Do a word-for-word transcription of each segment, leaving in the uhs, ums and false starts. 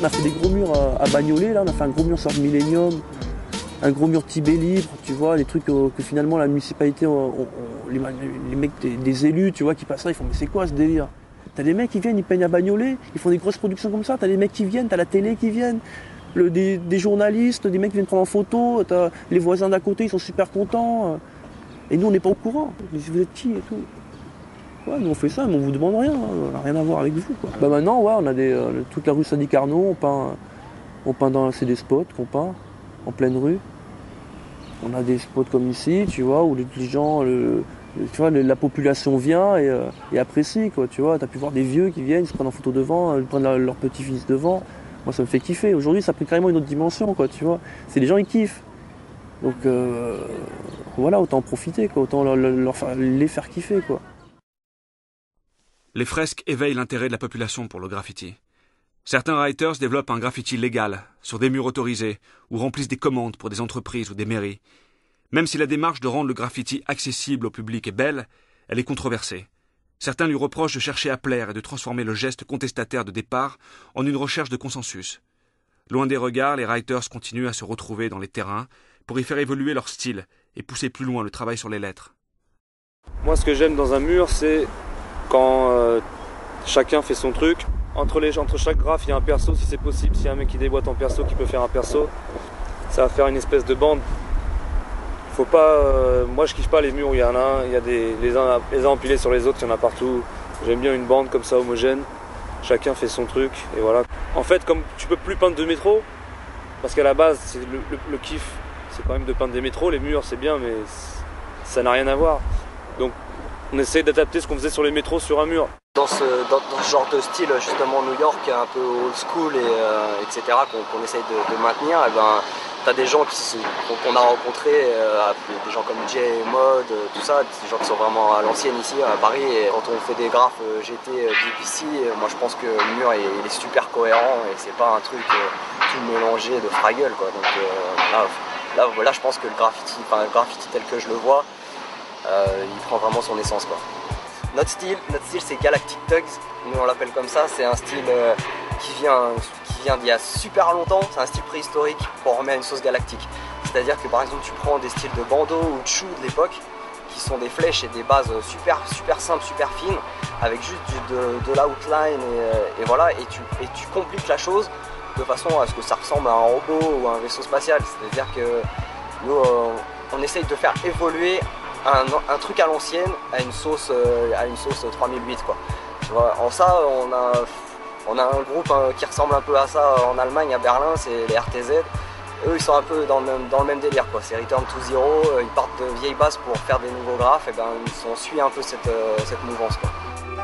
On a fait des gros murs à, à Bagnolet, là, on a fait un gros mur sur le Millennium, un gros mur Tibet libre, tu vois, des trucs euh, que finalement la municipalité, on, on, on, les, les mecs des, des élus, tu vois, qui passent là, ils font mais c'est quoi ce délire? T'as des mecs qui viennent, ils peignent à Bagnolet, ils font des grosses productions comme ça, t'as des mecs qui viennent, t'as la télé qui viennent, le, des, des journalistes, des mecs qui viennent prendre en photo, t'as les voisins d'à côté, ils sont super contents. Et nous, on n'est pas au courant. Vous êtes qui et tout? Ouais, nous on fait ça, mais on vous demande rien, hein. On n'a rien à voir avec vous, quoi. Bah maintenant, ouais, on a des, euh, toute la rue Sadi Carnot, on peint, on peint dans c'est des spots qu'on peint en pleine rue. On a des spots comme ici, tu vois, où les, les gens, le, le, tu vois, le, la population vient et, euh, et apprécie, quoi, tu vois. T'as pu voir des vieux qui viennent, ils se prennent en photo devant, ils prennent la, leur petit-fils devant. Moi, ça me fait kiffer. Aujourd'hui, ça a pris carrément une autre dimension, quoi, tu vois. C'est les gens, ils kiffent. Donc, euh, voilà, autant en profiter, quoi, autant leur, leur faire, les faire kiffer, quoi. Les fresques éveillent l'intérêt de la population pour le graffiti. Certains writers développent un graffiti légal, sur des murs autorisés, ou remplissent des commandes pour des entreprises ou des mairies. Même si la démarche de rendre le graffiti accessible au public est belle, elle est controversée. Certains lui reprochent de chercher à plaire et de transformer le geste contestataire de départ en une recherche de consensus. Loin des regards, les writers continuent à se retrouver dans les terrains pour y faire évoluer leur style et pousser plus loin le travail sur les lettres. Moi, ce que j'aime dans un mur, c'est quand euh, chacun fait son truc. Entre, les, entre chaque graphe, il y a un perso, si c'est possible. S'il y a un mec qui déboîte en perso, qui peut faire un perso, ça va faire une espèce de bande. Faut pas, euh, moi, je kiffe pas les murs où il y en a un, il y a des, les uns les uns empilés sur les autres, il y en a partout. J'aime bien une bande comme ça, homogène. Chacun fait son truc, et voilà. En fait, comme tu peux plus peindre de métro, parce qu'à la base, c'est le, le, le kiff, c'est quand même de peindre des métros. Les murs, c'est bien, mais ça n'a rien à voir. Donc, on essaie d'adapter ce qu'on faisait sur les métros sur un mur. Dans ce, dans, dans ce genre de style, justement, New York, un peu old school, et, euh, et cetera, qu'on qu'on essaye de, de maintenir, et ben, t'as des gens qu'on qu'on a rencontrés, euh, des gens comme Jay, Mode, tout ça, des gens qui sont vraiment à l'ancienne ici, à Paris. Et quand on fait des graphes G T, B B C, moi je pense que le mur il, il est super cohérent et c'est pas un truc euh, tout mélangé de Fraggle, quoi. Donc euh, là, là, là, je pense que le graffiti, enfin, le graffiti tel que je le vois, euh, il prend vraiment son essence, quoi. Notre style, notre style c'est Galactic Tugs, nous on l'appelle comme ça, c'est un style euh, qui vient, qui vient d'il y a super longtemps, c'est un style préhistorique qu'on remet à une sauce galactique. C'est-à-dire que par exemple tu prends des styles de bandeau ou de chou de l'époque, qui sont des flèches et des bases super, super simples, super fines, avec juste du, de, de l'outline et, et voilà, et tu, et tu compliques la chose de façon à ce que ça ressemble à un robot ou à un vaisseau spatial. C'est-à-dire que nous euh, on essaye de faire évoluer Un, un truc à l'ancienne à une sauce euh, à une sauce trois mille huit, quoi. Tu vois, en ça on a on a un groupe hein, qui ressemble un peu à ça en Allemagne, à Berlin, c'est les R T Z. Eux ils sont un peu dans le même, dans le même délire, quoi. C'est Return to Zero, ils partent de vieilles bases pour faire des nouveaux graphes, et ben on suit un peu cette, euh, cette mouvance, quoi.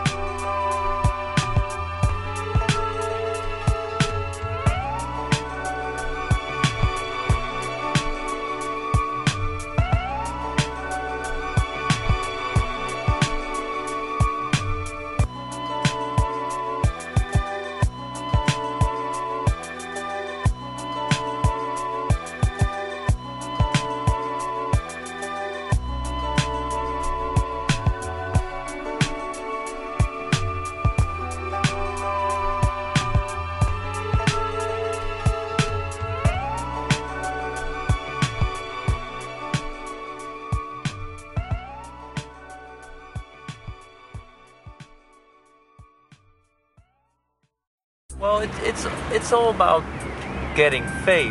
Well, it, it's it's all about getting fame.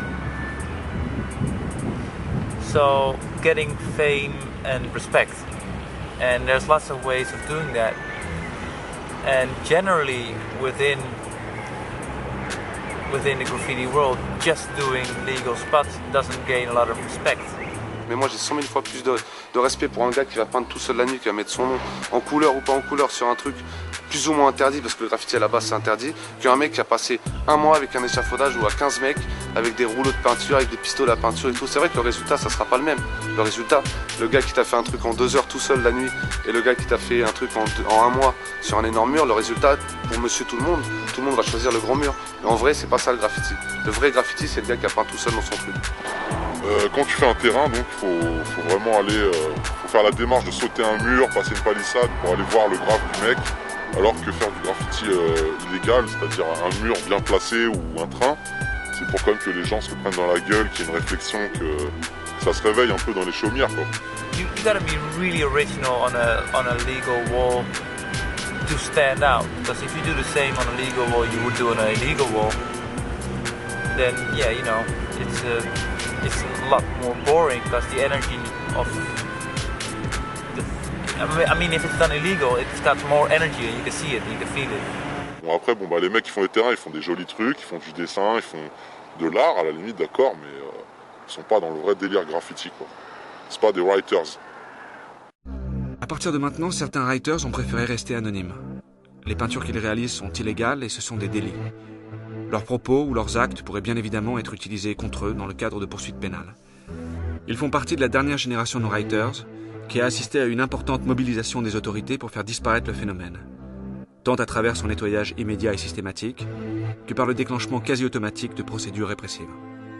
So getting fame and respect, and there's lots of ways of doing that. And generally, within within the graffiti world, just doing legal spots doesn't gain a lot of respect. Mais moi j'ai cent mille fois plus de, de respect pour un gars qui va peindre tout seul la nuit, qui va mettre son nom en couleur ou pas en couleur sur un truc plus ou moins interdit, parce que le graffiti à la base c'est interdit, qu'un mec qui a passé un mois avec un échafaudage ou à quinze mecs avec des rouleaux de peinture, avec des pistolets à peinture et tout. C'est vrai que le résultat ça sera pas le même. Le résultat, le gars qui t'a fait un truc en deux heures tout seul la nuit et le gars qui t'a fait un truc en, deux, en un mois sur un énorme mur, le résultat pour monsieur tout le monde, tout le monde va choisir le grand mur. Mais en vrai c'est pas ça le graffiti. Le vrai graffiti c'est le gars qui a peint tout seul dans son truc. Euh, quand tu fais un terrain, donc il faut, faut vraiment aller, euh, faut faire la démarche de sauter un mur, passer une palissade pour aller voir le graphe du mec. Alors que faire du graffiti euh, illégal, c'est-à-dire un mur bien placé ou un train, c'est pour quand même que les gens se le prennent dans la gueule, qu'il y ait une réflexion, que ça se réveille un peu dans les chaumières, quoi. You, you gotta be really original on a on a legal wall to stand out. Because if you do the same on a legal wall you would do on an illegal wall, then yeah, you know, it's a it's a lot more boring because the energy of the, I mean, if it's done illegal, it's got more energy and you can see it, you can feel it. Bon après, bon bah les mecs qui font les terrains, ils font des jolis trucs, ils font du dessin, ils font de l'art à la limite, d'accord, mais euh, ils sont pas dans le vrai délire graffiti, quoi. C'est pas des writers. À partir de maintenant, certains writers ont préféré rester anonymes. Les peintures qu'ils réalisent sont illégales et ce sont des délits. Leurs propos ou leurs actes pourraient bien évidemment être utilisés contre eux dans le cadre de poursuites pénales. Ils font partie de la dernière génération de writers qui a assisté à une importante mobilisation des autorités pour faire disparaître le phénomène, tant à travers son nettoyage immédiat et systématique que par le déclenchement quasi automatique de procédures répressives.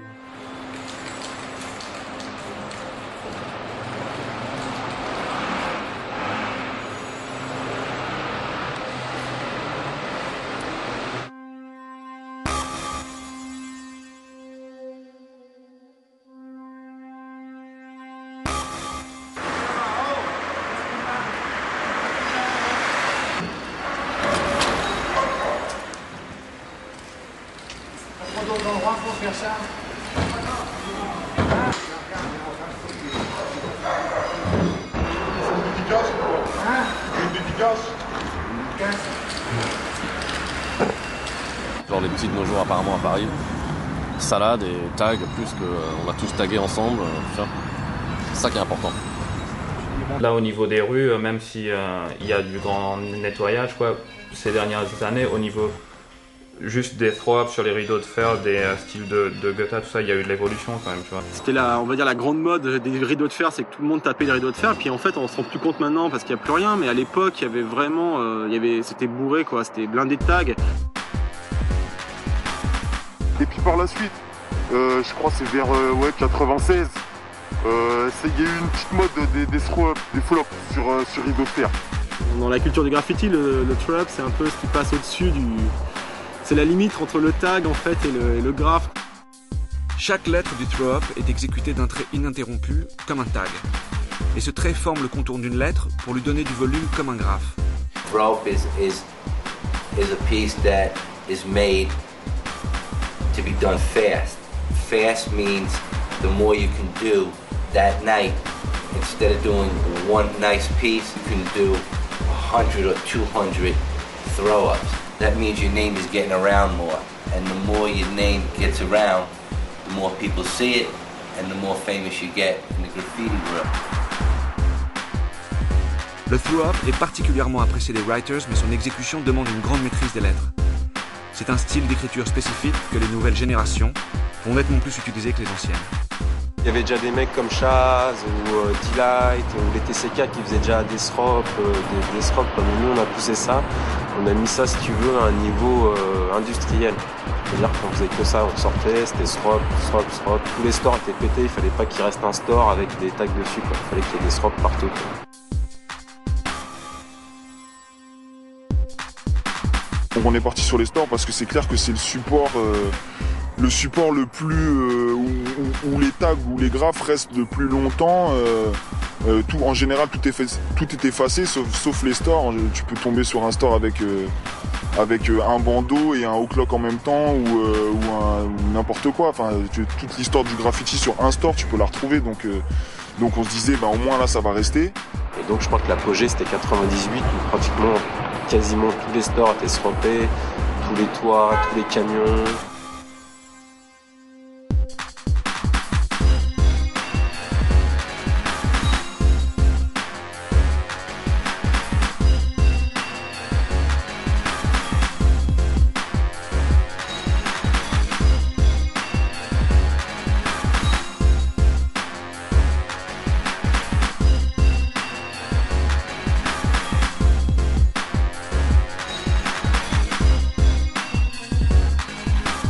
Genre les petits de nos jours apparemment à Paris. Salade et tag, plus qu'on a tous tagué ensemble. C'est ça qui est important. Là au niveau des rues, même s'il euh, y a du grand nettoyage quoi, ces dernières années, au niveau juste des throw-ups sur les rideaux de fer, des euh, styles de, de Goethe, tout ça, il y a eu de l'évolution quand même, tu vois. C'était la, on va dire la grande mode des rideaux de fer, c'est que tout le monde tapait les rideaux de fer, puis en fait on se rend plus compte maintenant parce qu'il n'y a plus rien, mais à l'époque il y avait vraiment, euh, il y avait, c'était bourré quoi, c'était blindé de tags. Et puis par la suite, euh, je crois que c'est vers euh, ouais, quatre-vingt-seize, euh, il y a eu une petite mode des, des throw-ups, des flops sur, euh, sur rideaux de fer. Dans la culture du graffiti, le, le throw-up c'est un peu ce qui passe au-dessus du... C'est la limite entre le tag en fait et le, et le graphe. Chaque lettre du throw-up est exécutée d'un trait ininterrompu, comme un tag. Et ce trait forme le contour d'une lettre pour lui donner du volume comme un graphe. Throw-up is, is, is a piece that is made to be done fast. Fast means the more you can do that night. Instead of doing one nice piece, you can do one hundred or two hundred throw-ups. That means your name is getting around more, and the more your name gets around, the more people see it, and the more famous you get in the graffiti world. Le throw-up est particulièrement apprécié des writers, mais son exécution demande une grande maîtrise des lettres. C'est un style d'écriture spécifique que les nouvelles générations vont nettement plus utiliser que les anciennes. Il y avait déjà des mecs comme Chaz ou euh, D-Light ou les T C K qui faisaient déjà des srops, euh, des, des srops comme nous on a poussé ça. On a mis ça si tu veux à un niveau euh, industriel. C'est-à-dire qu'on faisait que ça, on sortait, c'était srop, srop, srop. Tous les stores étaient pétés, il fallait pas qu'il reste un store avec des tags dessus, quoi. Il fallait qu'il y ait des srops partout, quoi. Donc on est parti sur les stores parce que c'est clair que c'est le support euh, le support le plus euh, où, où les tags ou les graphes restent le plus longtemps. Euh, euh, tout, en général tout est, fait, tout est effacé sauf, sauf les stores. Tu peux tomber sur un store avec, euh, avec un bandeau et un o'clock en même temps ou, euh, ou, un, ou n'importe quoi. Enfin, tu, toute l'histoire du graffiti sur un store tu peux la retrouver. Donc, euh, donc on se disait bah, au moins là ça va rester. Et donc je crois que l'apogée c'était quatre-vingt-dix-huit où pratiquement quasiment tous les stores étaient sropés, tous les toits, tous les camions.